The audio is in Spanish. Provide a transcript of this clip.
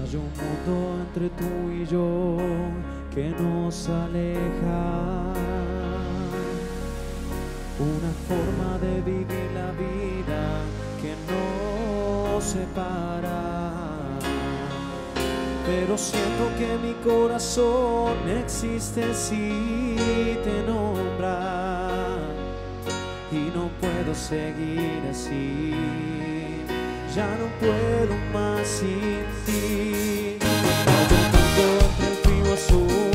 Hay un mundo entre tú y yo que nos aleja, una forma de vivir la vida que nos separa. Pero siento que mi corazón existe si te nombra, y no puedo seguir así, ya no puedo más sin ti. Hay un mundo entre el frío azul